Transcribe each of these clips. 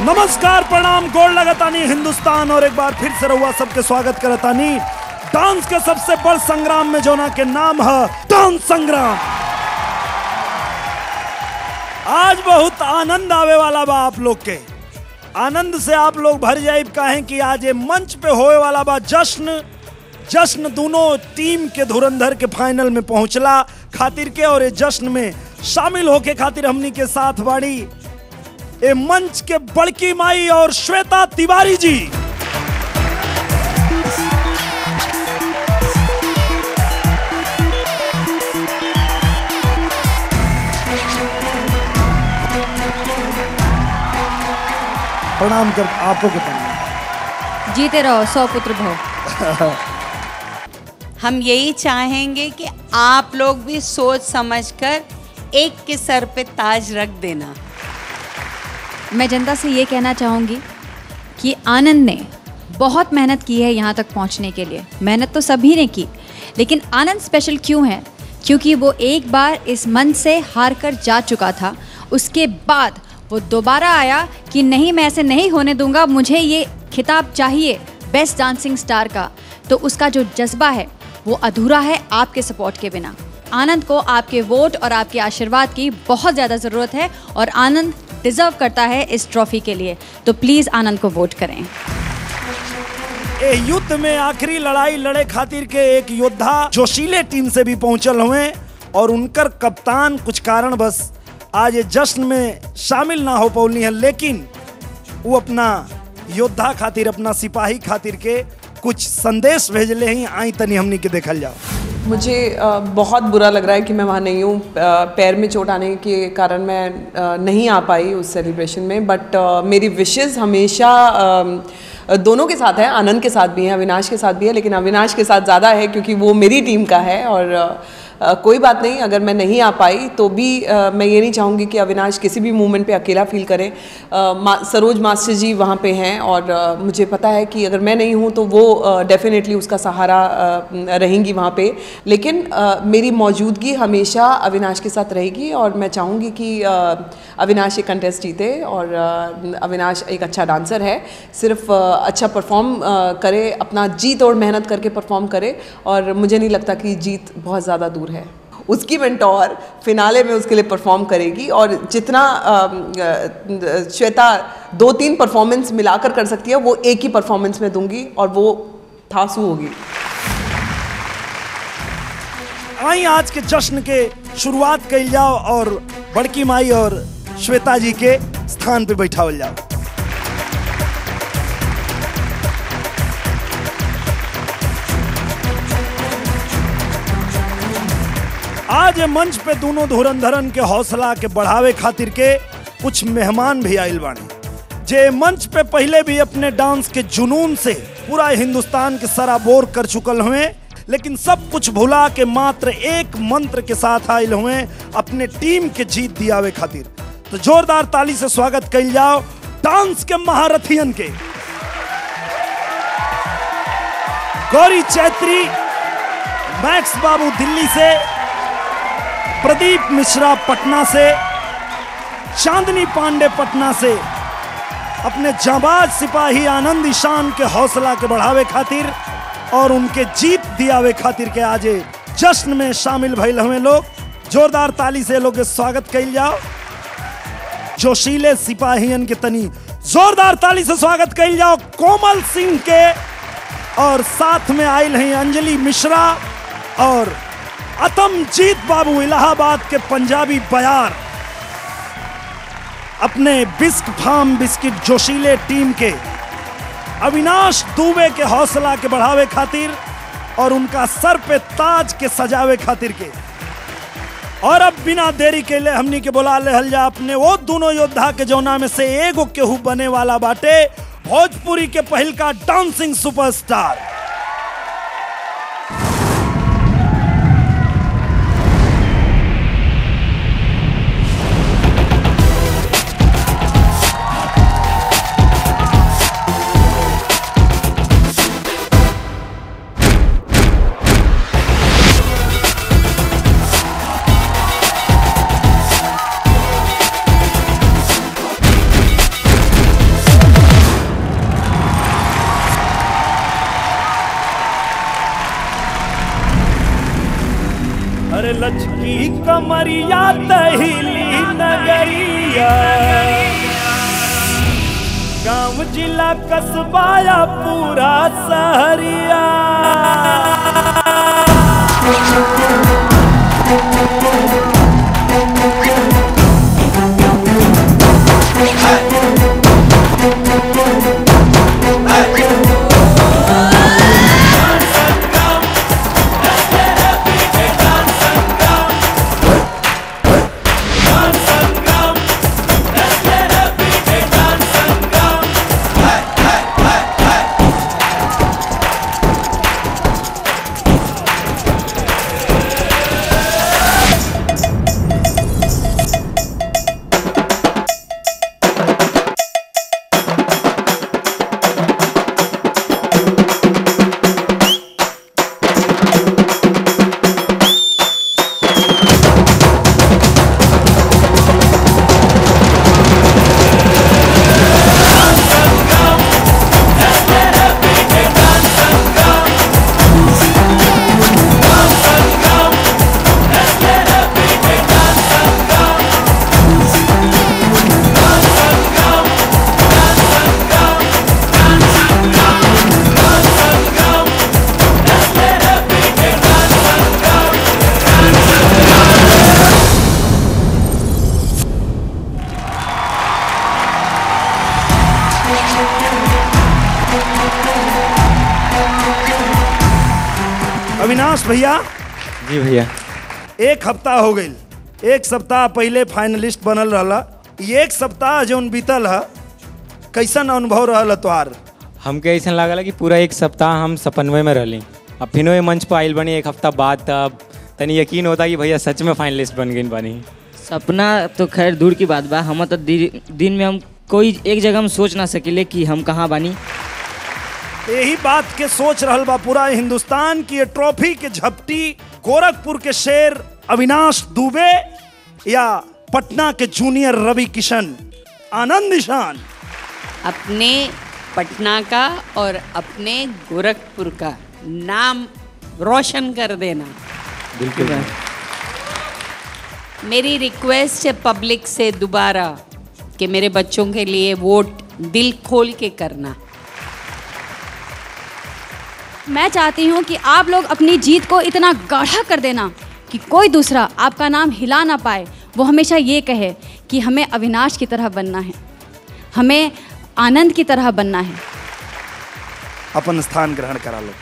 नमस्कार, प्रणाम, गोड़ लगतानी हिंदुस्तान और एक बार फिर से रहुआ सबके स्वागत करतानी डांस के सबसे बड़ संग्राम में जोना के नाम है डांस संग्राम। आज बहुत आनंद आवे वाला बा आप लोग के, आनंद से आप लोग भर जाए काहे कि आज ये मंच पे होए वाला बा जश्न दोनों टीम के धुरंधर के फाइनल में पहुंचला खातिर के। और ये जश्न में शामिल होके खातिर हमनी के साथ बाड़ी ए मंच के बड़की माई और श्वेता तिवारी जी। प्रणाम कर आपको के प्रणाम। जीते रहो, 100 पुत्र भव। हम यही चाहेंगे कि आप लोग भी सोच समझकर एक के सर पे ताज रख देना। मैं जनता से ये कहना चाहूँगी कि आनंद ने बहुत मेहनत की है यहाँ तक पहुँचने के लिए। मेहनत तो सभी ने की, लेकिन आनंद स्पेशल क्यों है? क्योंकि वो एक बार इस मंच से हार कर जा चुका था। उसके बाद वो दोबारा आया कि नहीं, मैं ऐसे नहीं होने दूंगा, मुझे ये खिताब चाहिए बेस्ट डांसिंग स्टार का। तो उसका जो जज्बा है वो अधूरा है आपके सपोर्ट के बिना। आनंद को आपके वोट और आपके आशीर्वाद की बहुत ज़्यादा ज़रूरत है और आनंद डिजर्व करता है इस ट्रॉफी के लिए। तो प्लीज़ आनंद को वोट करें। ए युद्ध में आखिरी लड़ाई लड़े खातिर के एक योद्धा जोशीले टीम से भी पहुंचल हुए और उनकर कप्तान कुछ कारण बस आज ये जश्न में शामिल ना हो पौली है, लेकिन वो अपना योद्धा खातिर, अपना सिपाही खातिर के कुछ संदेश भेजले हैं। आई तनी हमनी के देखल जाओ। मुझे बहुत बुरा लग रहा है कि मैं वहाँ नहीं हूँ। पैर में चोट आने के कारण मैं नहीं आ पाई उस सेलिब्रेशन में, बट मेरी विशेस हमेशा दोनों के साथ है। आनंद के साथ भी है, अविनाश के साथ भी है, लेकिन अविनाश के साथ ज़्यादा है क्योंकि वो मेरी टीम का है। और कोई बात नहीं, अगर मैं नहीं आ पाई तो भी मैं ये नहीं चाहूँगी कि अविनाश किसी भी मूवमेंट पे अकेला फील करे। सरोज मास्टर जी वहाँ पे हैं और मुझे पता है कि अगर मैं नहीं हूँ तो वो डेफिनेटली उसका सहारा रहेंगी वहाँ पे। लेकिन मेरी मौजूदगी हमेशा अविनाश के साथ रहेगी और मैं चाहूँगी कि अविनाश ये कंटेस्ट जीते। और अविनाश एक अच्छा डांसर है, सिर्फ अच्छा परफॉर्म करे, अपना जी तोड़ मेहनत करके परफॉर्म करे। और मुझे नहीं लगता कि जीत बहुत ज़्यादा दूर है। उसकी मेंटोर फिनाले में उसके लिए परफॉर्म करेगी और जितना श्वेता 2-3 परफॉर्मेंस मिलाकर कर सकती है वो एक ही परफॉर्मेंस में दूंगी और वो थासू होगी। आई आज के जश्न के शुरुआत कइल जाओ और बड़की माई और श्वेता जी के स्थान पे बैठावल जाओ। आज मंच पे दोनों धुरंधरन के हौसला के बढ़ावे खातिर के कुछ मेहमान भी आइल बानी, जे मंच पे पहले भी अपने डांस के जुनून से पूरा हिंदुस्तान के सराबोर कर चुकल हुए, लेकिन सब कुछ भुला के मात्र एक मंत्र के साथ आइल हुए अपने टीम के जीत दियावे खातिर। तो जोरदार ताली से स्वागत कइल जाओ डांस के महारथियन के। गौरी चैत्री, मैक्स बाबू दिल्ली से, प्रदीप मिश्रा पटना से, चांदनी पांडे पटना से, अपने जाबाज सिपाही आनंद ईशान के हौसला के बढ़ावे खातिर और उनके जीत दियावे खातिर के आज जश्न में शामिल भइल हुए लोग। जोरदार ताली से लोग के स्वागत कइल जाओ। जोशीले सिपाहियन के तनी जोरदार ताली से स्वागत कइल जाओ कोमल सिंह के। और साथ में आइल हैं अंजलि मिश्रा और अतमजीत बाबू, इलाहाबाद के पंजाबी बयार, अपने बिस्क फार्म बिस्किट जोशीले टीम के अविनाश दुबे के हौसला के बढ़ावे खातिर और उनका सर पे ताज के सजावे खातिर के। और अब बिना देरी के लिए हमनी के बुला लेहल जा अपने वो दोनों योद्धा के जौना में से एगो केहू बने वाला बाटे भोजपुरी के पहल का डांसिंग सुपरस्टार। अरे लचकी कमरिया दहिली नगरिया, गांव जिला कस्बाया पूरा सहरिया। अविनाश भैया। जी भैया। एक हफ्ता हो गई, एक सप्ताह पहले फाइनलिस्ट बनल रहला, एक सप्ताह जौन बीतल है, कैसन अनुभव रहल तोहार? हमके ऐसा लागल कि पूरा एक सप्ताह हम सपनवे में रहली, अब फिर ये मंच पर आइल बनी एक हफ्ता बाद, तब तनी यकीन होता कि भैया सच में फाइनलिस्ट बन गई बानी। सपना तो खैर दूर की बात बा, हम तो दिन में हम कोई एक जगह हम सोच ना सकिले कि हम कहाँ बानी। यही बात के सोच रहल बा पूरा हिंदुस्तान की। ये ट्रॉफी के झपटी गोरखपुर के शेर अविनाश दुबे या पटना के जूनियर रवि किशन, आनंद निशान। अपने पटना का और अपने गोरखपुर का नाम रोशन कर देना। बिल्कुल। मेरी रिक्वेस्ट है पब्लिक से दोबारा कि मेरे बच्चों के लिए वोट दिल खोल के करना। मैं चाहती हूँ कि आप लोग अपनी जीत को इतना गाढ़ा कर देना कि कोई दूसरा आपका नाम हिला ना पाए। वो हमेशा ये कहे कि हमें अविनाश की तरह बनना है, हमें आनंद की तरह बनना है। अपन स्थान ग्रहण करा लो।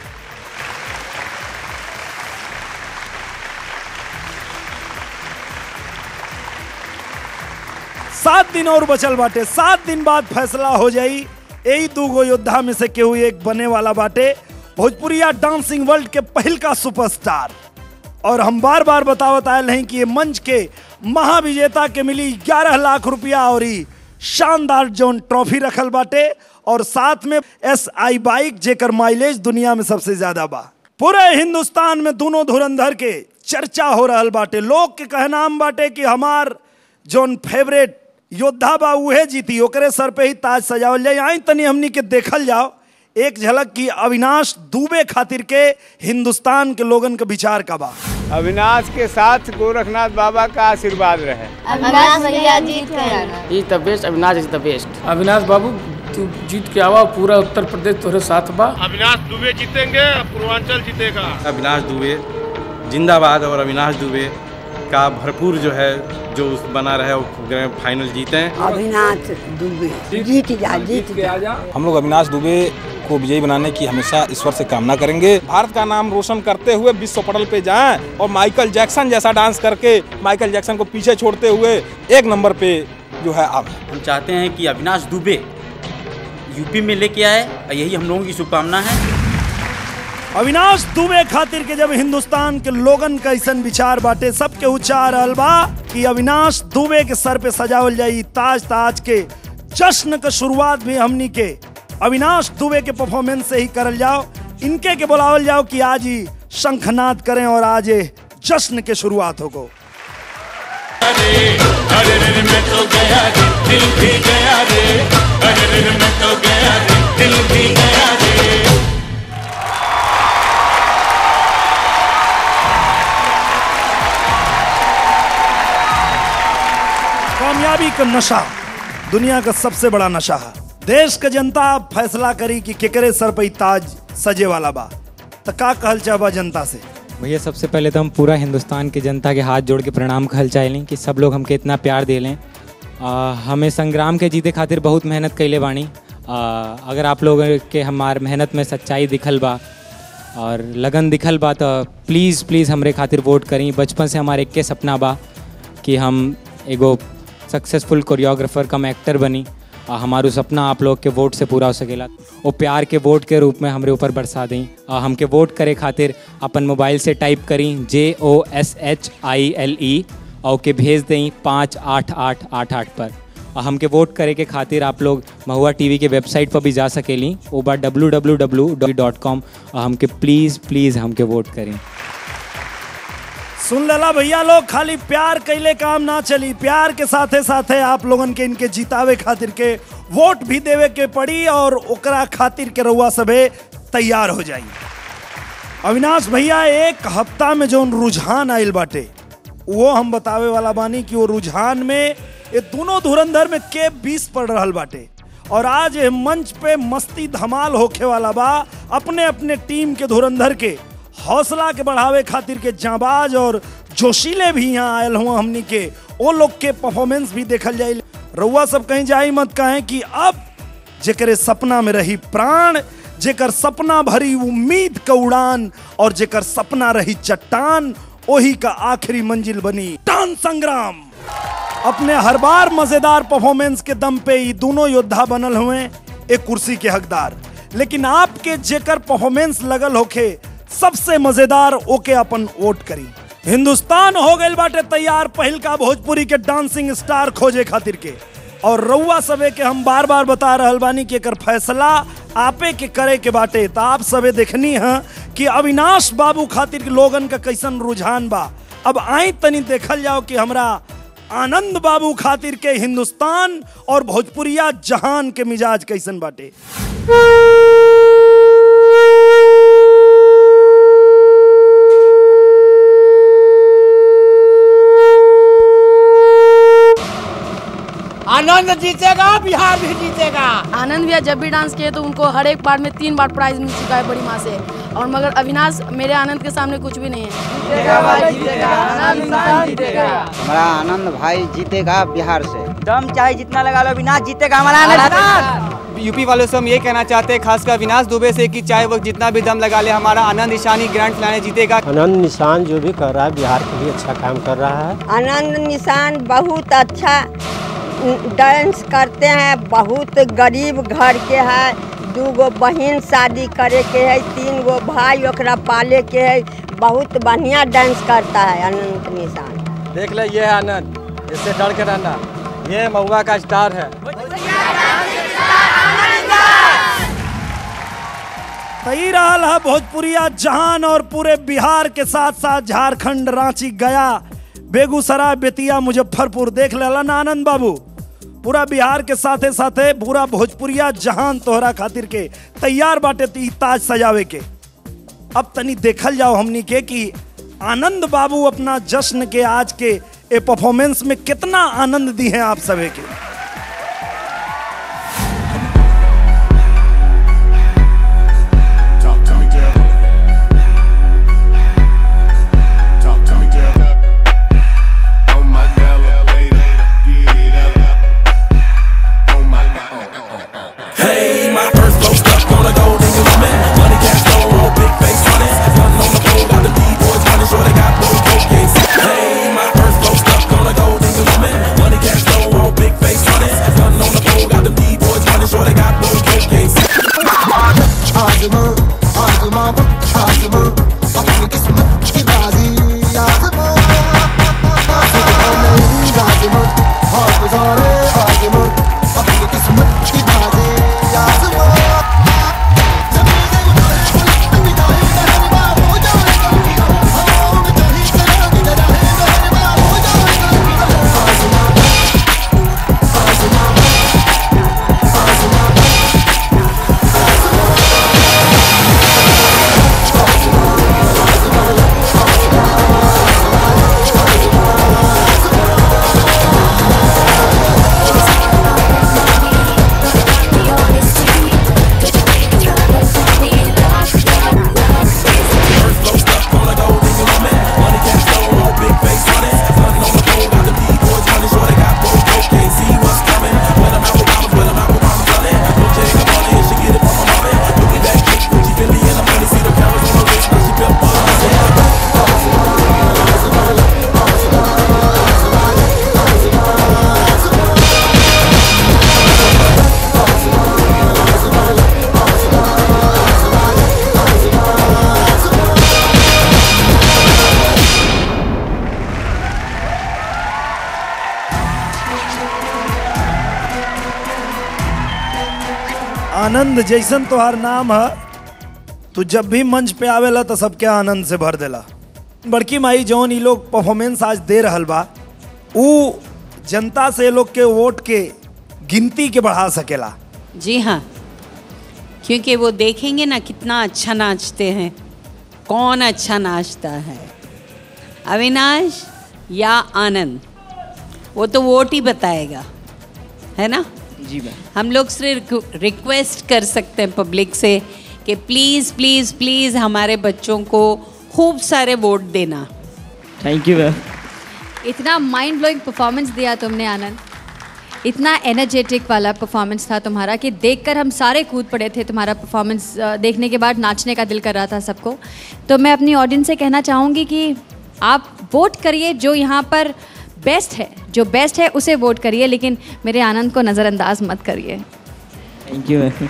सात दिन और बचल बाटे, 7 दिन बाद फैसला हो जाई। यही 2 योद्धा में से केहू एक बने वाला बाटे भोजपुरिया डांसिंग वर्ल्ड के पहल का सुपरस्टार। और हम बार बार बतावत आयल हैं कि ये मंच के महाविजेता के मिली 11 लाख रुपया और शानदार जोन ट्रॉफी रखल बाटे, और साथ में SI बाइक जेकर माइलेज दुनिया में सबसे ज्यादा बा। पूरे हिंदुस्तान में दोनों धुरंधर के चर्चा हो रहल बाटे। लोग के कहनाम बाटे कि हमार जोन फेवरेट योद्धा बा उहे जीती, ओकरे सर पे ही ताज सजावल जाए। आई तनी हमनी के देखल जाओ एक झलक की अविनाश दुबे खातिर के हिंदुस्तान के लोगन के विचार का बा। अविनाश के साथ गोरखनाथ बाबा का आशीर्वाद रहे। अविनाश भैया जीत के आना। Is the best, Avinash is the best. Avinash बाबू तू जीत के आवा, पूरा उत्तर प्रदेश तोरे साथ बा। अविनाश दुबे जीतेंगे, पूर्वांचल जीतेगा। अविनाश दुबे जिंदाबाद, और अविनाश दुबे का भरपूर जो है जो बना रहे वो फाइनल जीते। अविनाश दुबे जीत जा। हम लोग अविनाश दुबे को विजयी बनाने की हमेशा ईश्वर से कामना करेंगे। भारत का नाम रोशन करते हुए विश्व पटल पे जाएं और माइकल जैक्सन जैसा डांस करके माइकल जैक्सन को पीछे छोड़ते हुए 1 नंबर पे जो है अब हम चाहते हैं कि अविनाश दुबे यूपी में लेके आए, यही हम लोगों की शुभकामना है। अविनाश दुबे खातिर के जब हिंदुस्तान के लोगन का ऐसा विचार बाटे, सबके उच्चार अलबा कि अविनाश दुबे के सर पे सजावल जाई ताज। ताज के जश्न का शुरुआत भी हमनी के अविनाश दुबे के परफॉर्मेंस से ही करल जाओ। इनके के बुलावल जाओ कि आज ही शंखनाद करें और आज जश्न के शुरुआत हो गो। मैं तो गया रे, दिल भी गया रे, मैं तो गया रे, दिल भी गया रे। कामयाबी का नशा दुनिया का सबसे बड़ा नशा है। देश का जनता फैसला करी कि केकरे सर पे ताज सजे वाला बा, तो का कहल चाहबा जनता से? भैया सबसे पहले तो हम पूरा हिंदुस्तान की जनता के हाथ जोड़ के प्रणाम कहल चाहें कि सब लोग हमके इतना प्यार दे लें। हमें संग्राम के जीते खातिर बहुत मेहनत कैले बानी। अगर आप लोग के हमार मेहनत में सच्चाई दिखल बा और लगन दिखल बा तो प्लीज़ प्लीज़ हमरे खातिर वोट करी। बचपन से हमारे एक के सपना बा कि हम एगो सक्सेसफुल कोरियोग्राफर कम एक्टर बनी। हमारू सपना आप लोग के वोट से पूरा हो सकेला। वो प्यार के वोट के रूप में हमरे ऊपर बरसा दें। हमके वोट करे खातिर अपन मोबाइल से टाइप करी JOSHILE और के भेज दें 58888 पर। हमके वोट करे के खातिर आप लोग महुआ टीवी के वेबसाइट पर भी जा सकेली, वो बार www.com। हमके प्लीज़ प्लीज़ हमके वोट करें। सुन लेला भैया लोग, खाली प्यार कैले काम ना चली, प्यार के साथे साथे आप लोगन के इनके जितावे खातिर के वोट भी देवे के पड़ी और ओकरा खातिर के रउआ सबे तैयार हो जाई। अविनाश भैया, एक हफ्ता में जो रुझान आइल बाटे वो हम बतावे वाला बानी कि वो रुझान में ये दोनों धुरंधर में के 20 पड़ रहल बाटे और आज ये मंच पे मस्ती धमाल होखे वाला बा। अपने अपने टीम के धुरंधर के हौसला के बढ़ावे खातिर के जांबाज और जोशीले भी यहाँ आयल हुआ। हमनी के वो लोग के परफॉर्मेंस भी देखल जाए। रउआ सब कहीं जाई मत कहें कि अब जेकरे सपना में रही प्राण, जेकर सपना भरी उम्मीद का उड़ान और जेकर सपना रही चट्टान, वही का आखिरी मंजिल बनी टान संग्राम। अपने हर बार मजेदार परफॉर्मेंस के दम पे ये दोनों योद्धा बनल हुए एक कुर्सी के हकदार। लेकिन आपके जेकर परफॉर्मेंस लगल होके सबसे मजेदार, ओके अपन वोट करी। हिंदुस्तान हो गइल बाटे तैयार पहिल का भोजपुरी के डांसिंग स्टार खोजे खातिर के। और रउआ सबे के हम बार बार बता रहल बानी कि एकर फैसला आपे के करे के बाटे। तो आप सबे देखनी है कि अविनाश बाबू खातिर के लोगन का कैसन रुझान बा। अब आई तनी देखल जाओ कि हमरा आनंद बाबू खातिर के हिंदुस्तान और भोजपुरिया जहान के मिजाज कैसन बाटे। आनंद जीतेगा, बिहार भी जीतेगा। आनंद भैया जब भी डांस किए तो उनको हर एक पार्ट में 3 बार प्राइज मिल चुका है बड़ी माँ से। और मगर अविनाश मेरे आनंद के सामने कुछ भी नहीं है। जीतेगा भाई जीतेगा, आनंद जीतेगा। हमारा आनंद भाई जीतेगा बिहार से। दम चाहे जितना लगा लो, अविनाश जीतेगा हमारा आनंद। यूपी वालों से हम ये कहना चाहते हैं, खासकर अविनाश दुबे से, कि चाहे वो जितना भी दम लगा ले, हमारा आनंद निशानी ग्रैंड फिनाले जीतेगा। आनंद निशान जो भी कर रहा है बिहार के लिए अच्छा काम कर रहा है। आनंद निशान बहुत अच्छा डांस करते हैं, बहुत गरीब घर के है, 2 गो बहन शादी करे के है, 3 गो भाई ओकरा पाले के है, बहुत बढ़िया डांस करता है आनंद निशान। देख ले, ये है आनंद, इससे डर के रहना, ये महुआ का स्टार है। तई रहल है भोजपुरिया जहान और पूरे बिहार के साथ साथ झारखंड, रांची, गया, बेगूसराय, बेतिया, मुजफ्फरपुर। देख लेला ना आनंद बाबू, पूरा बिहार के साथे साथे पूरा भोजपुरिया जहान तोहरा खातिर के तैयार बाटे ताज सजावे के। अब तनी देखल जाओ हमनी के कि आनंद बाबू अपना जश्न के आज के ए परफॉर्मेंस में कितना आनंद दी है आप सभी के। Big face आनंद जैसन तोहार नाम है, तू जब भी मंच पे आवेला तो सबके आनंद से भर देला। बड़की माई जौन ये लोग परफॉर्मेंस आज दे रहल बा, ऊ जनता से लोग के वोट के गिनती के बढ़ा सकेला। जी हाँ, क्योंकि वो देखेंगे ना कितना अच्छा नाचते हैं, कौन अच्छा नाचता है, अविनाश या आनंद, वो तो वोट ही बताएगा, है ना। जी मैम। हम लोग सिर्फ रिक्वेस्ट कर सकते हैं पब्लिक से कि प्लीज़ प्लीज़ प्लीज़ हमारे बच्चों को खूब सारे वोट देना। Thank you ma'am. इतना माइंड ब्लोइंग परफॉर्मेंस दिया तुमने आनंद, इतना एनर्जेटिक वाला परफॉर्मेंस था तुम्हारा कि देखकर हम सारे कूद पड़े थे। तुम्हारा परफॉर्मेंस देखने के बाद नाचने का दिल कर रहा था सबको। तो मैं अपनी ऑडियंस से कहना चाहूँगी कि आप वोट करिए, जो यहाँ पर बेस्ट है, जो बेस्ट है उसे वोट करिए, लेकिन मेरे आनंद को नज़रअंदाज मत करिए। Thank you ma'am.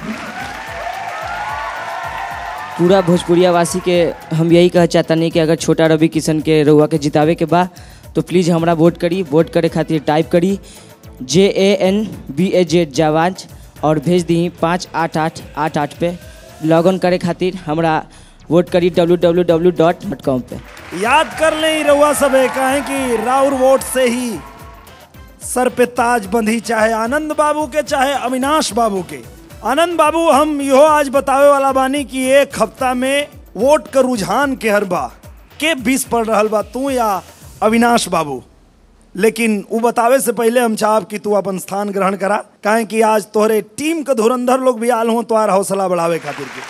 पूरा भोजपुरिया वासी के हम यही कह चाहता नहीं कि अगर छोटा रवि किशन के रउआ के जितावे के बा तो प्लीज़ हमरा वोट करी। वोट करे खातिर टाइप करी JANBAZ जावाज और भेज दी 58888 पे। लॉग इन करे खातिर हमरा वोट करी www.com पे। याद कर लें रउआ सब कहें कि राउर वोट से ही सर पे ताज बंधी, चाहे आनंद बाबू के चाहे अविनाश बाबू के। आनंद बाबू, हम यो आज बतावे वाला बानी कि एक हफ्ता में वोट का रुझान के हर बा के 20 पड़ रहल बा, तू या अविनाश बाबू। लेकिन वो बतावे से पहले हम चाहब कि तू अपन स्थान ग्रहण करा, काहे कि आज तोहरे टीम के धुरंधर लोग भी आल हो तोहार हौसला बढ़ावे खातिर के।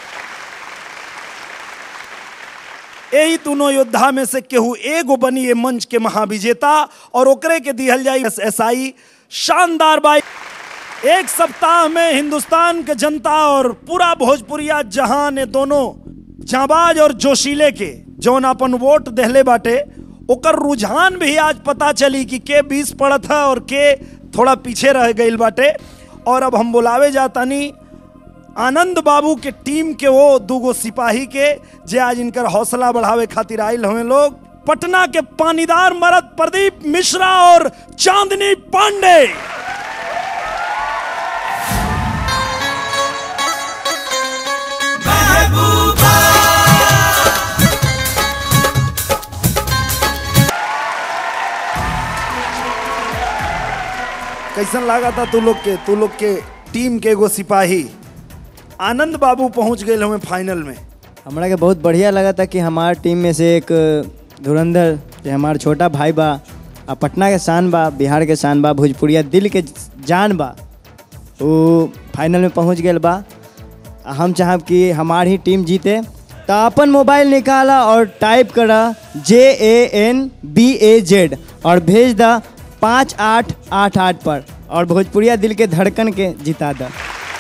यही दोनों योद्धा में से केहू एगो बनी ये मंच के महाविजेता और ओकरे के दिहल जाई SI शानदार बाई। एक सप्ताह में हिंदुस्तान के जनता और पूरा भोजपुरिया जहां ने दोनों जाबाज और जोशीले के जौन अपन वोट देहले बाटे, ओकर रुझान भी आज पता चली कि के 20 पड़त है और के थोड़ा पीछे रह गई बाटे। और अब हम बुलावे जातानी आनंद बाबू के टीम के वो दूगो सिपाही के जे आज इनकर हौसला बढ़ावे खातिर आयल हुए लोग। पटना के पानीदार मर्द प्रदीप मिश्रा और चांदनी पांडे। कैसन लगा था तू लोग के टीम के एगो सिपाही आनंद बाबू पहुंच गए हमें फाइनल में। हमरा के बहुत बढ़िया लगा था कि हमारे टीम में से एक धुरंधर जो हमारा छोटा भाई बा, पटना के शान बा, बिहार के शान बा, भोजपुरिया दिल के जान बा, वो फाइनल में पहुंच गए बा। हम चाहब कि हमारी ही टीम जीते। तो अपन मोबाइल निकाला और टाइप करा JANBAZ और भेज दा 5888 पर और भोजपुरिया दिल के धड़कन के जिता दा।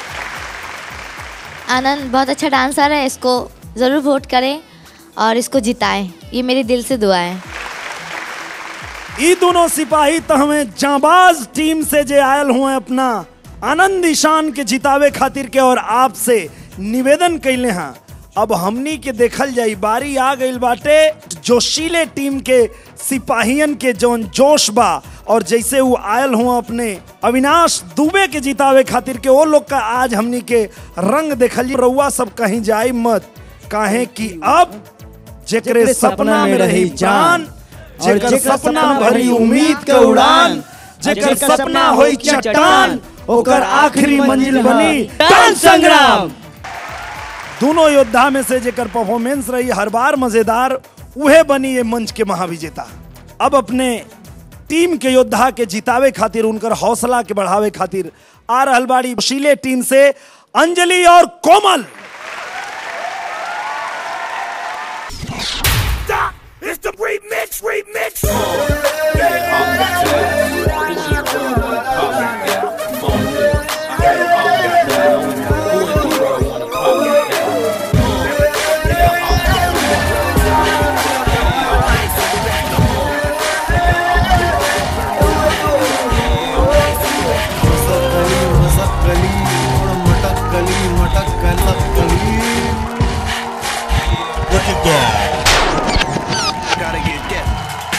आनंद बहुत अच्छा डांसर है, इसको ज़रूर वोट करें और इसको जिताएं, ये मेरी दिल से दुआ है। ये दोनों सिपाही तो हमें जाबाज टीम से जे आयल हुए अपना आनंद ईशान के जितावे खातिर के और आपसे निवेदन कैले हैं। अब हमनी के देखल जाई, बारी आ गई बाटे जोशीले टीम के सिपाहियन के जौन जोश बा और जैसे वो आयल हुआ अपने अविनाश दुबे के जितावे खातिर के वो लोग का आज हमनी के रंग देखल। रउआ सब कहीं जाई मत, काहे कि अब जेकरे सपना में रही जान, जेकर सपना भरी उम्मीद के उड़ान, जेकर सपना होई चट्टान, ओकर आखिरी मंजिल बनी टान संग्राम। दोनों योद्धा में से जेकर परफॉर्मेंस रही हर बार मजेदार, उहे बनी ये मंच के महाविजेता। अब अपने टीम के योद्धा के जितावे खातिर, उनकर हौसला के बढ़ावे खातिर आ रहल बाड़ी जोशीले टीम से अंजलि और कोमल। It's the remix. Look at that. Gotta get that.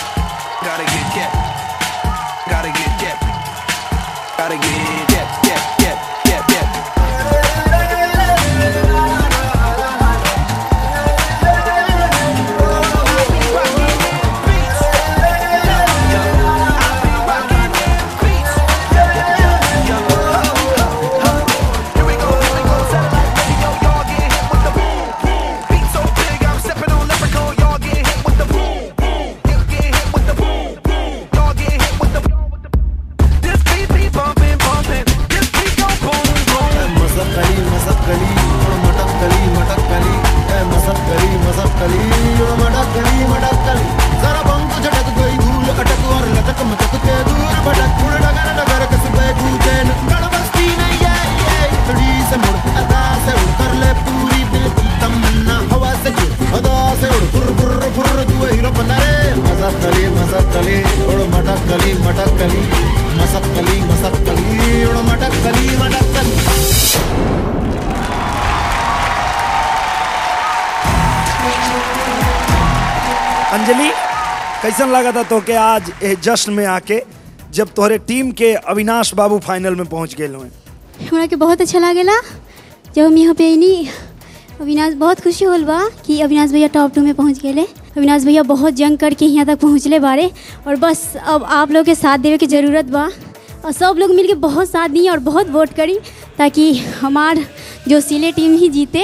Anjali, कैसन लगा था तो के आज ए जश्न में आके जब तोहरे टीम के अविनाश बाबू फाइनल में पहुंच गए हुए? हमरा के बहुत अच्छा लागेला जब हम यहाँ पे आईनी। अविनाश बहुत खुशी होल बा कि अविनाश भैया टॉप 2 में पहुँच गए। अविनाश भैया बहुत जंग करके यहाँ तक पहुँचले बारे और बस अब आप लोग के साथ देवे की ज़रूरत बा और सब लोग मिलके बहुत साथ दी और बहुत वोट करी ताकि हमार जो सिले टीम ही जीते।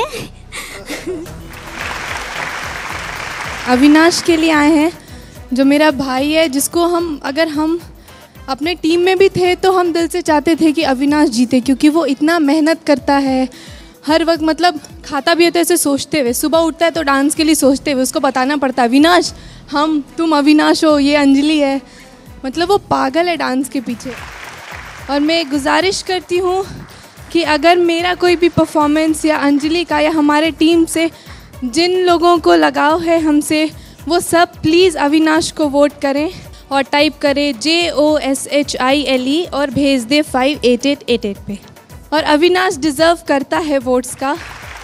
अविनाश के लिए आए हैं, जो मेरा भाई है, जिसको हम अगर हम अपने टीम में भी थे तो हम दिल से चाहते थे कि अविनाश जीते, क्योंकि वो इतना मेहनत करता है हर वक्त। मतलब खाता भी है तो ऐसे सोचते हुए, सुबह उठता है तो डांस के लिए सोचते हुए उसको बताना पड़ता है अविनाश तुम अविनाश हो, ये अंजलि है। मतलब वो पागल है डांस के पीछे। और मैं गुजारिश करती हूँ कि अगर मेरा कोई भी परफॉर्मेंस या अंजलि का या हमारे टीम से जिन लोगों को लगाव है हमसे, वो सब प्लीज़ अविनाश को वोट करें और टाइप करें JOSHILE और भेज दे 58888 पे। और अविनाश डिज़र्व करता है वोट्स का।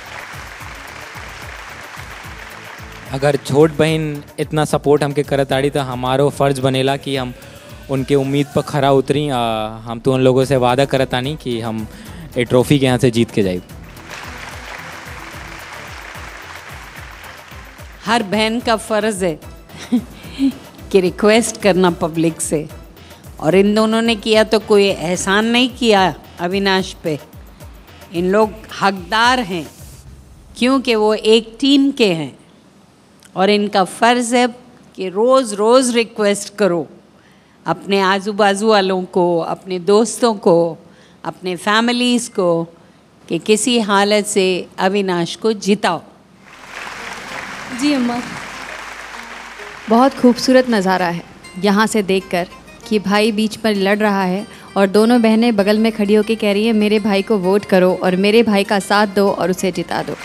अगर छोट बहन इतना सपोर्ट हमके करताड़ी तो हमारो फ़र्ज़ बनेला कि हम उनके उम्मीद पर खरा उतरी। हम तो उन लोगों से वादा करतानी कि हम ये ट्रॉफी के यहाँ से जीत के जाए। हर बहन का फ़र्ज़ है कि रिक्वेस्ट करना पब्लिक से, और इन दोनों ने किया तो कोई एहसान नहीं किया अविनाश पे। इन लोग हकदार हैं क्योंकि वो एक टीम के हैं और इनका फ़र्ज़ है कि रोज़ रोज़ रिक्वेस्ट करो अपने आजू बाजू वालों को, अपने दोस्तों को, अपने फैमिलीज़ को कि किसी हालत से अविनाश को जिताओ। जी अम्मा। बहुत खूबसूरत नज़ारा है यहाँ से देखकर कि भाई बीच पर लड़ रहा है और दोनों बहनें बगल में खड़ी होकर कह रही है मेरे भाई को वोट करो और मेरे भाई का साथ दो और उसे जिता दो।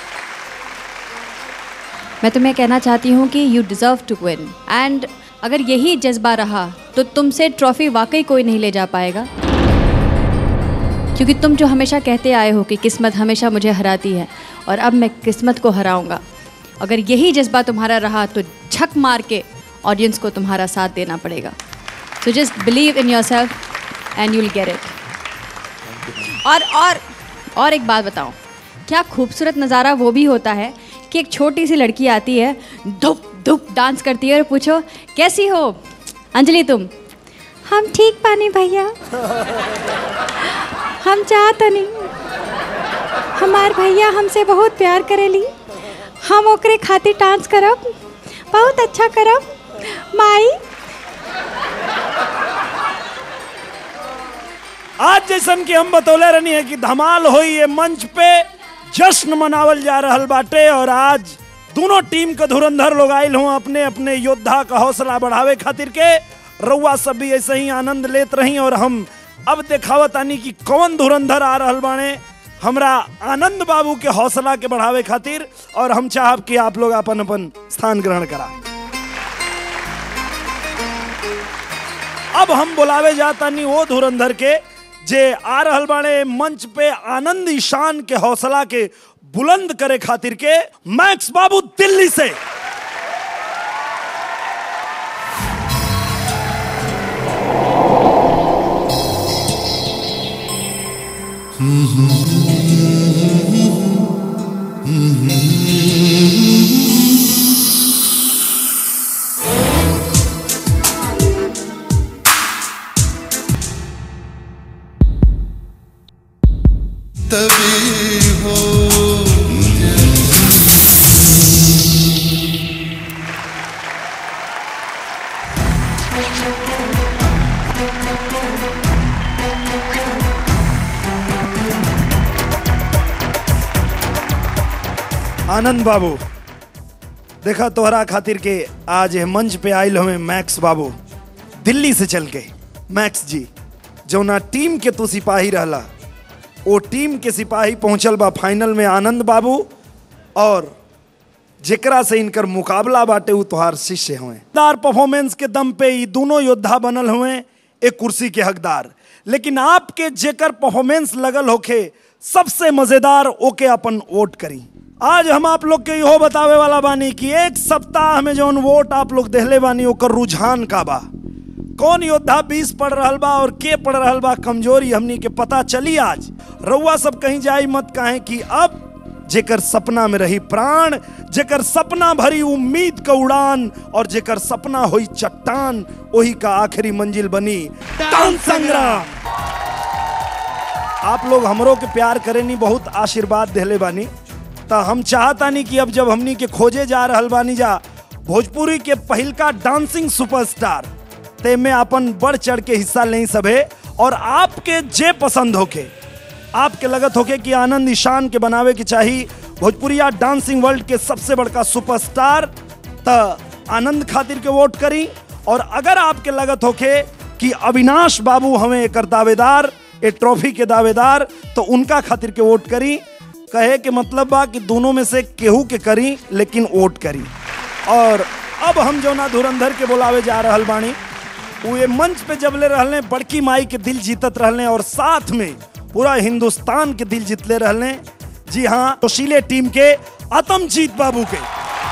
मैं तुम्हें कहना चाहती हूँ कि you deserve to win, and अगर यही जज्बा रहा तो तुमसे ट्रॉफ़ी वाकई कोई नहीं ले जा पाएगा, क्योंकि तुम जो हमेशा कहते आए हो कि किस्मत हमेशा मुझे हराती है और अब मैं किस्मत को हराऊंगा। अगर यही जज्बा तुम्हारा रहा तो झक मार के ऑडियंस को तुम्हारा साथ देना पड़ेगा। So just believe in yourself and you will get it. और एक बात बताऊं, क्या खूबसूरत नज़ारा वो भी होता है कि एक छोटी सी लड़की आती है, धुप धुप डांस करती है और पूछो कैसी हो अंजलि तुम? हम ठीक पानी भैया, हम चाहत नहीं, हमार भैया हमसे बहुत प्यार करेली, हम ओकरे खातिर डांस करब, बहुत अच्छा करब माई। आज जैसन कि हम बतौले रहनी है कि धमाल होई ये मंच पे जश्न मनावल जा रहल बाटे और आज दोनों टीम के धुरंधर लोग आयल हों अपने अपने योद्धा का हौसला बढ़ावे खातिर के। रउआ सब भी ऐसे ही आनंद लेत रही और हम अब देखावत आनी कि कौन धुरंधर आ रहल बाणे हमरा आनंद बाबू के हौसला के बढ़ावे खातिर, और हम चाहब कि आप लोग अपन अपन स्थान ग्रहण करा। अब हम बुलावे जातानी वो धुरंधर के जे आ रहल बाणे मंच पे आनंद ईशान के हौसला के बुलंद करे खातिर के। मैक्स बाबू दिल्ली से। तभी हो आनंद बाबू, देखा तोहरा खातिर के आज मंच पे आयल हमें मैक्स बाबू दिल्ली से चल के। मैक्स जी, जौना टीम के तू सिपाही रहला वो टीम के सिपाही पहुंचल बा फाइनल में आनंद बाबू, और जेकरा से इनकर मुकाबला बाटे वो तोहार शिष्य हुए। परफॉर्मेंस के दम पे ये दोनों योद्धा बनल हुए एक कुर्सी के हकदार, लेकिन आपके जेकर परफॉर्मेंस लगल होके सबसे मजेदार ओके अपन वोट करी। आज हम आप लोग के इहो बतावे वाला बानी कि एक सप्ताह में जौन वोट आप लोग देहले बानी ओकर रुझान का बा, कौन योद्धा 20 पढ़ रहल बा और के पढ़ रहल बा कमजोरी हमनी के पता चली। आज रउआ सब कहीं जाई मत, काहे कि अब जेकर सपना में रही प्राण, जेकर सपना भरी उम्मीद का उड़ान और जेकर सपना होई चट्टान, वही का आखिरी मंजिल बनी डांस संग्राम। आप लोग हमरो के प्यार करेनी, बहुत आशीर्वाद देहले बानी, तो हम चाहतानी कि अब जब हमनी के खोजे जा रहल बानी जा भोजपुरी के पहिलका डांसिंग सुपरस्टार, ते में अपन बढ़ चढ़ के हिस्सा लें सबे। और आपके जे पसंद होके, आपके लगत होके कि आनंद ईशान के बनावे की चाहिए भोजपुरिया डांसिंग वर्ल्ड के सबसे बड़का सुपरस्टार, त आनंद खातिर के वोट करी। और अगर आपके लगत होके कि अविनाश बाबू हमें एक दावेदार, एक ट्रॉफी के दावेदार, तो उनका खातिर के वोट करी। कहे के मतलब बा कि दोनों में से केहू के करी, लेकिन वोट करी। और अब हम जो ना धुरंधर के बोलावे जा रहल बानी, वो ये मंच पे जबले रहले बड़की माई के दिल जीतत रहले और साथ में पूरा हिंदुस्तान के दिल जीतले रहले। जी हाँ, जोशीले टीम के आतमजीत बाबू के।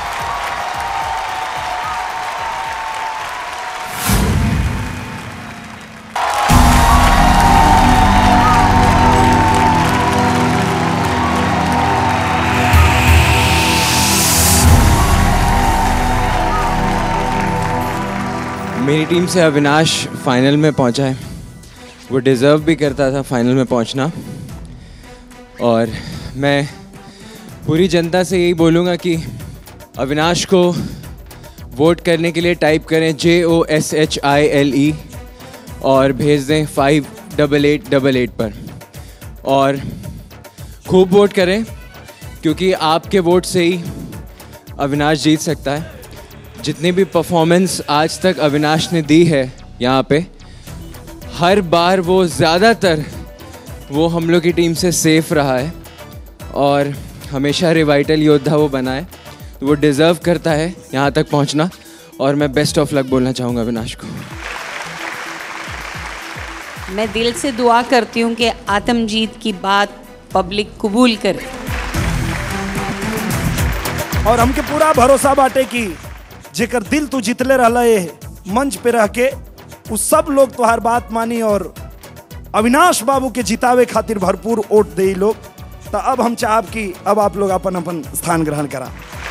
मेरी टीम से अविनाश फाइनल में पहुंचा है, वो डिज़र्व भी करता था फाइनल में पहुंचना। और मैं पूरी जनता से यही बोलूँगा कि अविनाश को वोट करने के लिए टाइप करें JOSHILE और भेज दें 588888 पर, और खूब वोट करें, क्योंकि आपके वोट से ही अविनाश जीत सकता है। जितनी भी परफॉर्मेंस आज तक अविनाश ने दी है यहाँ पे, हर बार वो ज़्यादातर वो हम लोग की टीम से सेफ रहा है और हमेशा रिवाइटल योद्धा वो बना है, तो वो डिज़र्व करता है यहाँ तक पहुँचना। और मैं बेस्ट ऑफ लक बोलना चाहूँगा अविनाश को। मैं दिल से दुआ करती हूँ कि आतमजीत की बात पब्लिक कबूल करे। और हमके पूरा भरोसा बाटे कि जेकर दिल तू जितले रहला ये मंच पे रह के, उस सब लोग तुहार बात मानी और अविनाश बाबू के जितावे खातिर भरपूर वोट दे लोग। तो अब हम चाहब कि अब आप लोग अपन अपन स्थान ग्रहण करा।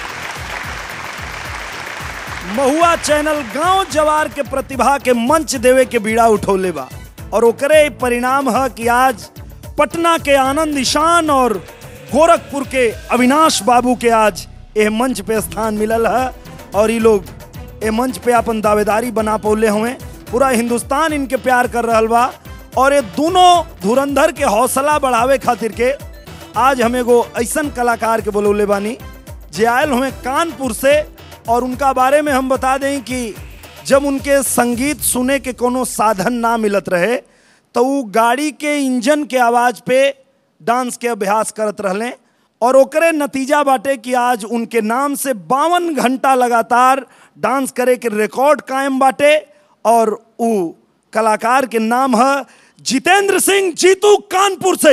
महुआ चैनल गांव जवार के प्रतिभा के मंच देवे के बीड़ा उठौले बा, और ओकरे परिणाम है कि आज पटना के आनंद ईशान और गोरखपुर के अविनाश बाबू के आज यह मंच पे स्थान मिलल है। और ये लोग ये मंच पे अपन दावेदारी बना पौले हुए, पूरा हिंदुस्तान इनके प्यार कर रहल बा। और ये दोनों धुरंधर के हौसला बढ़ावे खातिर के आज हम एगो ऐसन कलाकार के बोलौले बानी जे आयल हुए कानपुर से। और उनका बारे में हम बता दें कि जब उनके संगीत सुने के कोनो साधन ना मिलत रहे, तो वो गाड़ी के इंजन के आवाज़ पे डांस के अभ्यास करत रहले। और ओकरे नतीजा बाटे कि आज उनके नाम से 52 घंटा लगातार डांस करे के रिकॉर्ड कायम बाटे। और वो कलाकार के नाम है जितेंद्र सिंह जीतू, कानपुर से।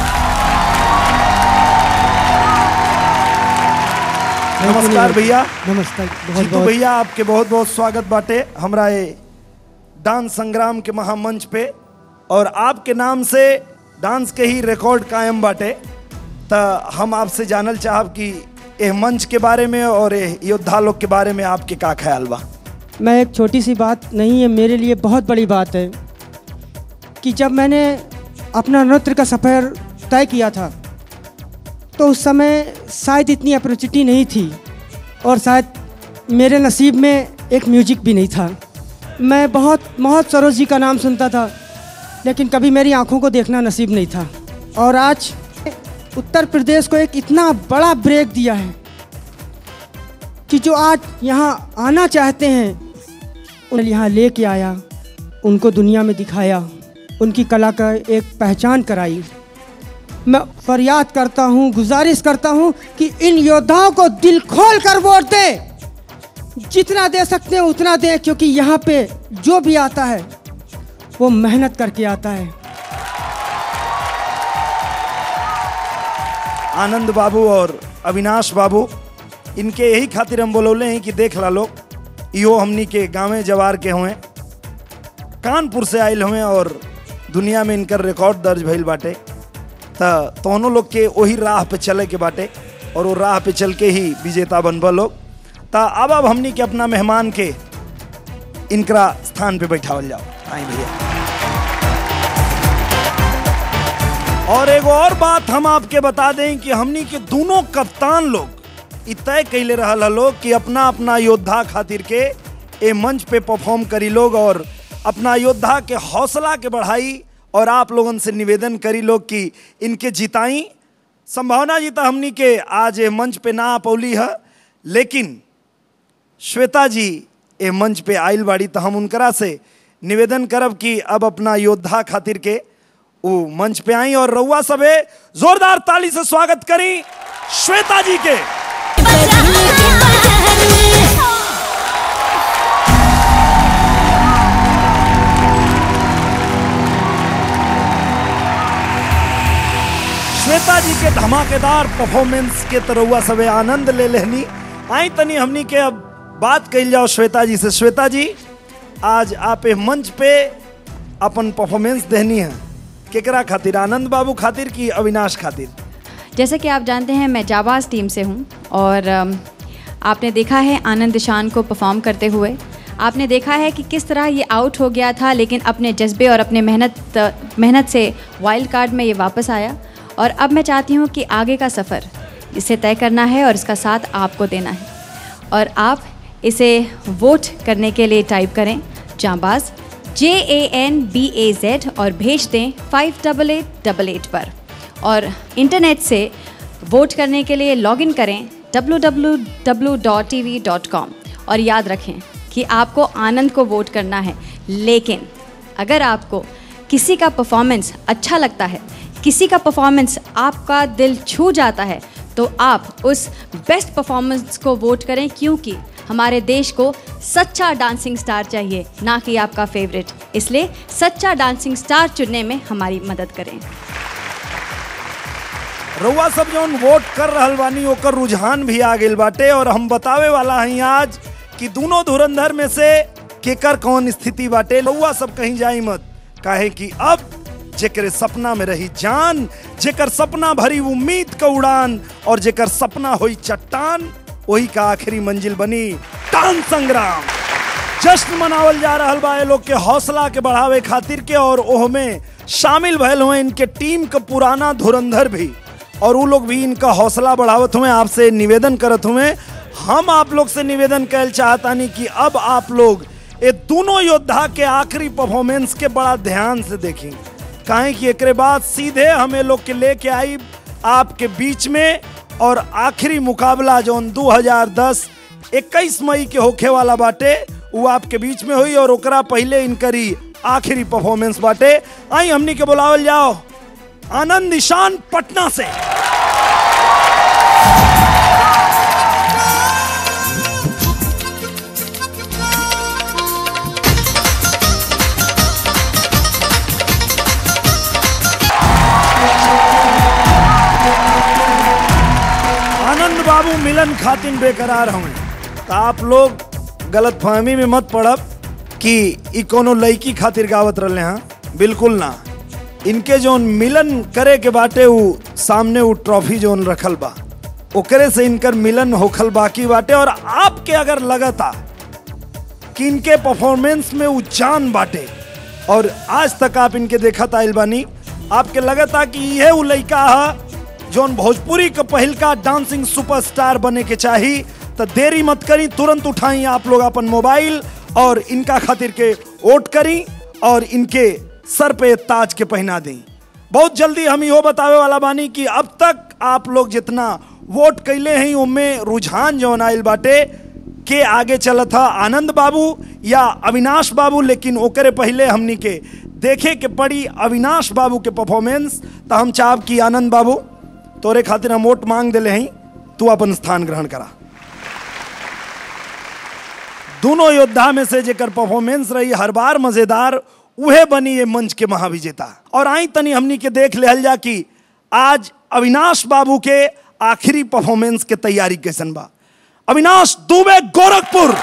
नमस्कार भैया। नमस्कार। जीतू भैया, आपके बहुत बहुत स्वागत बाटे हमरा ये डांस संग्राम के महामंच पे। और आपके नाम से डांस के ही रिकॉर्ड कायम बाटे। तो हम आपसे जानल चाहब कि यह मंच के बारे में और योद्धा लोग के बारे में आपके क्या ख्याल बा। मैं एक छोटी सी बात नहीं है, मेरे लिए बहुत बड़ी बात है कि जब मैंने अपना नृत्य का सफ़र तय किया था, तो उस समय शायद इतनी अपॉर्चुनिटी नहीं थी और शायद मेरे नसीब में एक म्यूजिक भी नहीं था। मैं बहुत सरोज जी का नाम सुनता था, लेकिन कभी मेरी आंखों को देखना नसीब नहीं था। और आज उत्तर प्रदेश को एक इतना बड़ा ब्रेक दिया है कि जो आज यहाँ आना चाहते हैं उन्हें यहाँ लेके आया, उनको दुनिया में दिखाया, उनकी कला का एक पहचान कराई। मैं फरियाद करता हूँ, गुजारिश करता हूँ कि इन योद्धाओं को दिल खोल कर वोट दें, जितना दे सकते हैं उतना दें, क्योंकि यहाँ पे जो भी आता है वो मेहनत करके आता है। आनंद बाबू और अविनाश बाबू, इनके यही खातिर हम बोलौले हैं कि देख ला लोग, इहो हमनी के गाँव जवार के हुए, कानपुर से आयल हुए और दुनिया में इनकर रिकॉर्ड दर्ज भइल बाटे। तो दोनों लोग के वही राह पे चले के बाटे और वो राह पे चल के ही विजेता बनबा लोग। तो अब हमनी के अपना मेहमान के इनकरा स्थान पे बैठावल जाओ। आई भैया, और एगो और बात हम आपके बता दें कि हमनी के दोनों कप्तान लोग तय कैले रहा लोग कि अपना अपना योद्धा खातिर के ए मंच पे परफॉर्म करी लोग और अपना योद्धा के हौसला के बढ़ाई और आप लोगों से निवेदन करी लोग कि इनके जिताई। संभावना जीता हमनी के आज ए मंच पे ना आ पौली है, लेकिन श्वेता जी ए मंच पे आइल बाड़ी, तो हम उनकरा से निवेदन करब कि अब अपना योद्धा खातिर के वो मंच पे आई और रउआ सबे जोरदार ताली से स्वागत करी श्वेता जी के। श्वेता जी के धमाकेदार परफॉर्मेंस के तरह सबे आनंद ले लेनी। आई तनी हमनी के अब बात कही जाओ श्वेता जी से। श्वेता जी, आज आप मंच पे अपन परफॉर्मेंस देनी है, केकरा खातिर, आनंद बाबू खातिर कि अविनाश खातिर? जैसे कि आप जानते हैं मैं जाबाज टीम से हूँ और आपने देखा है आनंद ईशान को परफॉर्म करते हुए। आपने देखा है कि किस तरह ये आउट हो गया था, लेकिन अपने जज्बे और अपने मेहनत से वाइल्ड कार्ड में ये वापस आया। और अब मैं चाहती हूँ कि आगे का सफ़र इसे तय करना है और इसका साथ आपको देना है। और आप इसे वोट करने के लिए टाइप करें जांबाज JANBAZ और भेज दें 58888 पर। और इंटरनेट से वोट करने के लिए लॉगिन करें www.tv.com। और याद रखें कि आपको आनंद को वोट करना है, लेकिन अगर आपको किसी का परफॉर्मेंस अच्छा लगता है, किसी का परफॉर्मेंस आपका दिल छू जाता है, तो आप उस बेस्ट परफॉर्मेंस को वोट करें, क्योंकि हमारे देश को सच्चा डांसिंग स्टार चाहिए, ना कि आपका फेवरेट। इसलिए सच्चा डांसिंग स्टार चुनने में हमारी मदद करें। रउआ सब जौन वोट कर रहल बानी ओकर रुझान भी आ गेल बाटे और हम बतावे वाला हई आज कि दोनों धुरंधर में से केकर कौन स्थिति बाटे। रउआ सब कहीं जाई मत, काहे कि अब जेकर सपना में रही जान, जेकर सपना भरी उम्मीद का उड़ान और जेकर सपना हुई चट्टान, वही का आखिरी मंजिल बनी डांस संग्राम। जश्न मनावल जा रहल बा लोग के हौसला के बढ़ावे खातिर के, और ओह में शामिल भयल हुए इनके टीम का पुराना धुरंधर भी, और वो लोग भी इनका हौसला बढ़ावत हुए। आपसे निवेदन करत हुए, हम आप लोग से निवेदन कर चाहतानी कि अब आप लोग ये दोनों योद्धा के आखिरी परफॉर्मेंस के बड़ा ध्यान से देखें, काहे कि एक बाद सीधे हमें लोग के लेके आई आपके बीच में। और आखिरी मुकाबला जो 2010 21 मई के होखे वाला बाटे वो आपके बीच में हुई, और ओकरा पहले इनकरी आखिरी परफॉर्मेंस बाटे। आई हमनी के बुलावल जाओ आनंद ईशान पटना से। आनंद बाबू मिलन खातिन बेकरार हुए, तो आप लोग गलत फहमी में मत पड़ब कि ई कोनो लड़की खातिर गावत रहले हैं, बिल्कुल ना। इनके जोन मिलन करे के बाटे वो सामने वो ट्रॉफी जोन रखल बा, ओकरे से इनकर मिलन होखल बाकी बाटे। और आपके अगर लगता कि इनके परफॉर्मेंस में वो जान बाटे और आज तक आप इनके देखत आइल बानी, आपके लगता कि यह वो लड़का है जोन भोजपुरी का पहिलका डांसिंग सुपरस्टार बने के चाहिए, तो देरी मत करी, तुरंत उठाई आप लोग अपन मोबाइल और इनका खातिर के वोट करी और इनके सर पे ताज के पहना दें। बहुत जल्दी हम यो बतावे वाला बानी कि अब तक आप लोग जितना वोट कैले हैं उनमें रुझान जौन आइल बाटे के आगे चलत था आनंद बाबू या अविनाश बाबू, लेकिन ओकरे पहले हमनी के देखे के पड़ी अविनाश बाबू के परफॉर्मेंस। तो हम चाहब कि आनंद बाबू तोरे खातिर हम वोट मांग दिले हैं, तू अपन स्थान ग्रहण करा। दोनों योद्धा में से जेकर परफॉर्मेंस रही हर बार मजेदार, उहे बनी ये मंच के महाविजेता। और आई तनी हमनी के देख ले जा कि आज अविनाश बाबू के आखिरी परफॉर्मेंस के तैयारी कैसन बा। अविनाश दुबे गोरखपुर।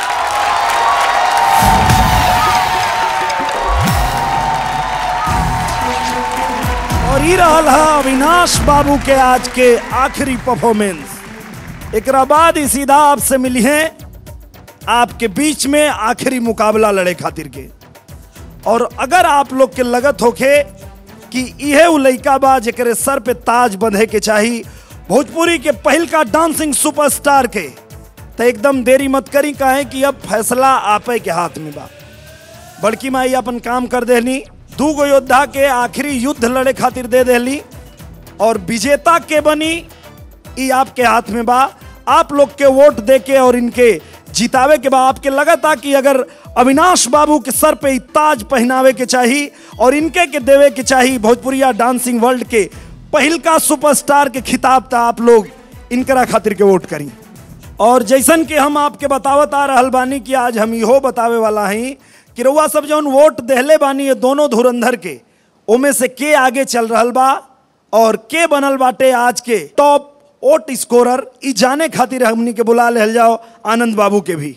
और ये रहल है अविनाश बाबू के आज के आखिरी परफॉर्मेंस। एकरा बाद ही सीधा आपसे मिली है आपके बीच में आखिरी मुकाबला लड़े खातिर के। और अगर आप लोग के लगत होके कि इहे उ लइका बा जेकरे सर पे ताज बंधे के चाही भोजपुरी के पहल का डांसिंग सुपरस्टार के, तो एकदम देरी मत करी, काहे कि अब फैसला आपे के हाथ में बा। बड़की माई अपन काम कर देली, 2 गो योद्धा के आखिरी युद्ध लड़े खातिर दे देली और विजेता के बनी ई आपके हाथ में बा। आप लोग के वोट दे के और इनके जितावे के बाद आपके लगता कि अगर अविनाश बाबू के सर पे ताज पहनावे के चाहिए और इनके के देवे के चाहिए भोजपुरिया डांसिंग वर्ल्ड के पहल का सुपरस्टार के खिताब था, आप लोग इनकरा खातिर के वोट करी। और जैसन कि हम आपके बतावत आ रहल बानी कि आज हम इहो बतावे वाला हैं कि रउआ सब जौन वोट देहले बानी ये दोनों धुरंधर के, ओमे से के आगे चल रहल बा और के बनल बाटे आज के टॉप वोट स्कोरर। ई जाने खातिर हमनी के बुला ले जाओ आनंद बाबू के भी।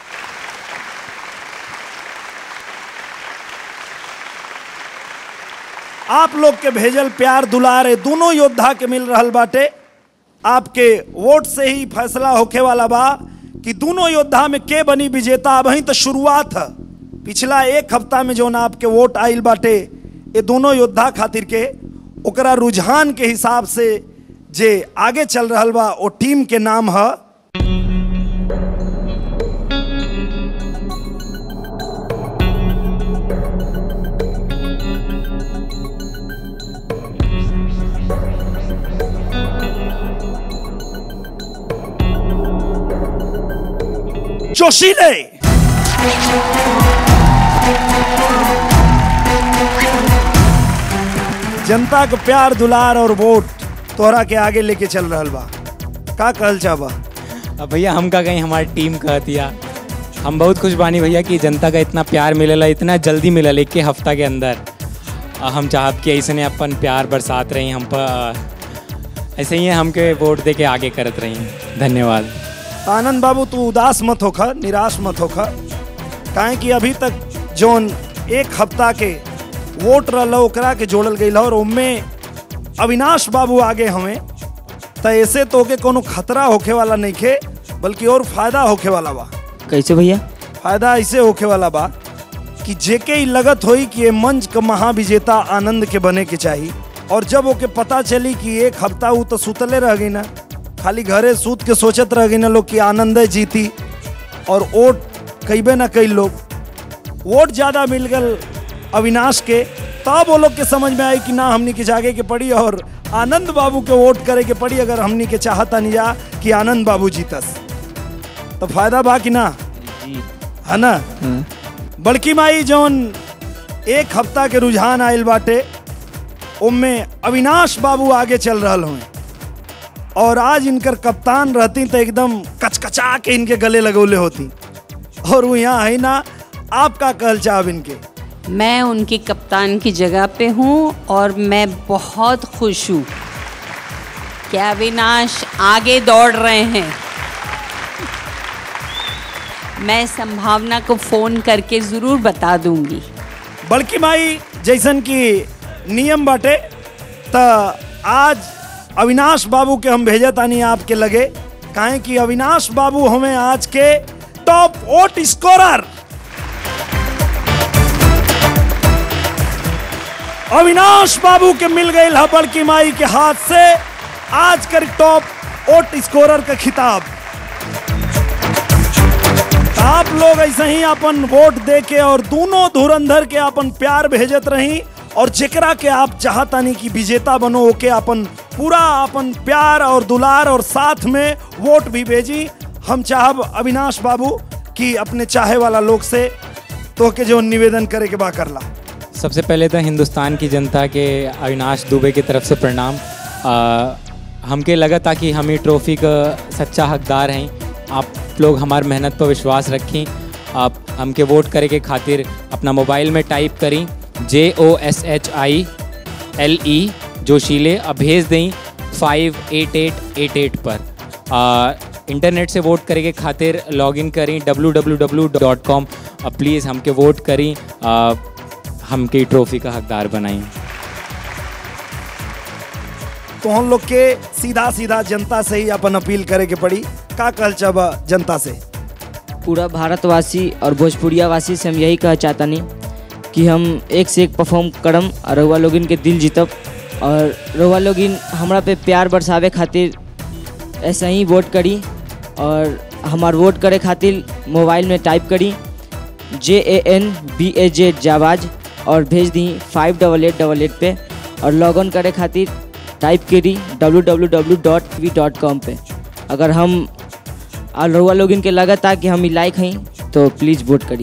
आप लोग के भेजल प्यार दुलार दोनों योद्धा के मिल रहल बाटे। आपके वोट से ही फैसला होके वाला बा कि दोनों योद्धा में के बनी विजेता। अब ही तो शुरुआत है, पिछला 1 हफ्ता में जो ना आपके वोट आइल बाटे ये दोनों योद्धा खातिर के, ओकरा रुझान के हिसाब से जे आगे चल रहल बा वो टीम के नाम है जोशीले। जनता को प्यार दुलार और वोट तोहरा के आगे लेके चल रहल बा, का कहल चाहबा? अब भैया हम का कहीं हमारी टीम कहतिया, हम बहुत खुश बानी भैया कि जनता का इतना प्यार मिलला, इतना जल्दी मिलल 1 हफ्ता के अंदर। हम चाहब कि ऐसे ने अपन प्यार बरसात रही हम पर, ऐसे ही हमके वोट दे के आगे करत रही। धन्यवाद। आनंद बाबू तू उदास मत होखा, निराश मत होखा, काहे कि अभी तक जोन 1 हफ्ता के वोट रहा ओकरा के जोड़ल गई और उनमें अविनाश बाबू आगे हमें, तो ऐसे तो के कोनो खतरा होखे वाला नहीं खे, बल्कि और फायदा होखे वाला बा। कैसे भैया? फायदा ऐसे होखे वाला बा कि जेके ही लगत होई कि ये मंच का महाविजेता आनंद के बने के चाहिए, और जब ओके पता चली कि 1 हफ्ता वो तो सुतले रह गई ना, खाली घरे सूत के सोचत रह गई ना लोग कि आनंद जीती, और वोट कईबे ना कई लोग वोट ज़्यादा मिल गल अविनाश के, तब वो लोग के समझ में आई कि ना हमनी के जागे के पड़ी और आनंद बाबू के वोट करे के पड़ी अगर हमनी के चाहता नहीं जा कि आनंद बाबू जीतस। तो फायदा बा कि ना है ना? बड़की माई जौन 1 हफ्ता के रुझान आयल बाटे उनमें अविनाश बाबू आगे चल रहा हुए, और आज इनकर कप्तान रहती तो एकदम कचकचा के इनके गले लगौले होती, और वो यहाँ है ना। आपका कहल चाहब इनके? मैं उनकी कप्तान की जगह पे हूँ और मैं बहुत खुश हूँ कि अविनाश आगे दौड़ रहे हैं। मैं संभावना को फ़ोन करके ज़रूर बता दूंगी। बड़की माई जैसन की नियम बाटे तो आज अविनाश बाबू के हम भेजे तानी आपके लगे, काहे कि अविनाश बाबू हमें आज के टॉप वोट स्कोरर अविनाश बाबू के मिल गई है बड़की माई के हाथ से आज कर टॉप वोट स्कोरर का खिताब। आप लोग ऐसे ही अपन वोट दे के और दोनों धुरंधर के अपन प्यार भेजत रही, और जेकरा के आप चाहता नहीं कि विजेता बनो ओके अपन पूरा अपन प्यार और दुलार और साथ में वोट भी भेजी। हम चाहब अविनाश बाबू कि अपने चाहे वाला लोग से तो के जो निवेदन करे के बा करला। सबसे पहले तो हिंदुस्तान की जनता के अविनाश दुबे की तरफ से प्रणाम। हमके लगा था कि हम ही ट्रॉफी का सच्चा हकदार हैं। आप लोग हमारी मेहनत पर विश्वास रखें। आप हमके वोट करे के खातिर अपना मोबाइल में टाइप करें JOSHILE जोशीले, अब भेज दें। 858888 पर। इंटरनेट से वोट करे के खातिर लॉगिन करी www.com। प्लीज़ हमके वोट करी, हमके ट्रॉफी का हकदार बनाई। तो हम लोग के सीधा सीधा जनता से ही अपन अपील करे के पड़ी। का कहल चाहबा जनता से? पूरा भारतवासी और भोजपुरिया वासी से हम यही कह चाहता नहीं कि हम एक से एक परफॉर्म करम और रउआ लोगिन के दिल जीतब। और रउआ लोगिन हमरा पे प्यार बरसावे खातिर ऐसा ही वोट करी। और हमार वोट करे खातिर मोबाइल में टाइप करी JANBAZ जावाज और भेज दी 5888 पे। और लॉग ऑन करे खातिर टाइप करी www.tv.com पे। अगर हम रउआ लोगिन के लगता कि हम लायक हैं तो प्लीज़ वोट करी।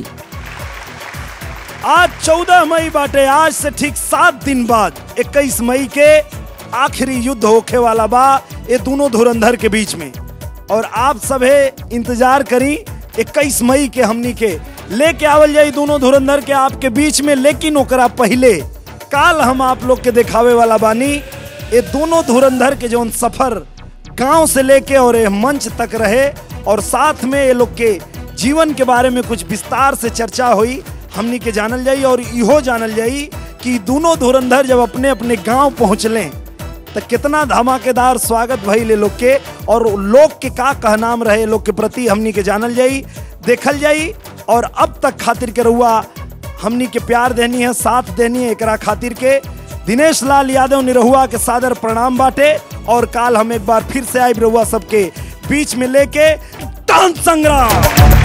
आज 14 मई बाटे, आज से ठीक 7 दिन बाद 21 मई के आखिरी युद्ध होखे वाला बा ये दोनों धुरंधर के बीच में। और आप सभे इंतजार करी 21 मई के हमनी के लेके आवल जाई दोनों धुरंधर के आपके बीच में। लेकिन ओकरा पहले काल हम आप लोग के दिखावे वाला बानी ये दोनों धुरंधर के जौन सफर गांव से लेके और ये मंच तक रहे। और साथ में ये लोग के जीवन के बारे में कुछ विस्तार से चर्चा हुई, हमनी के जानल जाई। और इहो जानल जाई कि दोनों धुरंधर जब अपने अपने गांव पहुंचले तो कितना धमाकेदार स्वागत भइल ये लोग के और लोग के का कहनाम रहे लोग के प्रति हमनी के जानल जाई, देखल जाई। और अब तक खातिर के रहुआ हमनी के प्यार देनी है, साथ देनी है, एकरा खातिर के दिनेश लाल यादव निरहुआ के सादर प्रणाम बाटे। और काल हम एक बार फिर से आए रहुआ सबके बीच में लेके डांस संग्राम।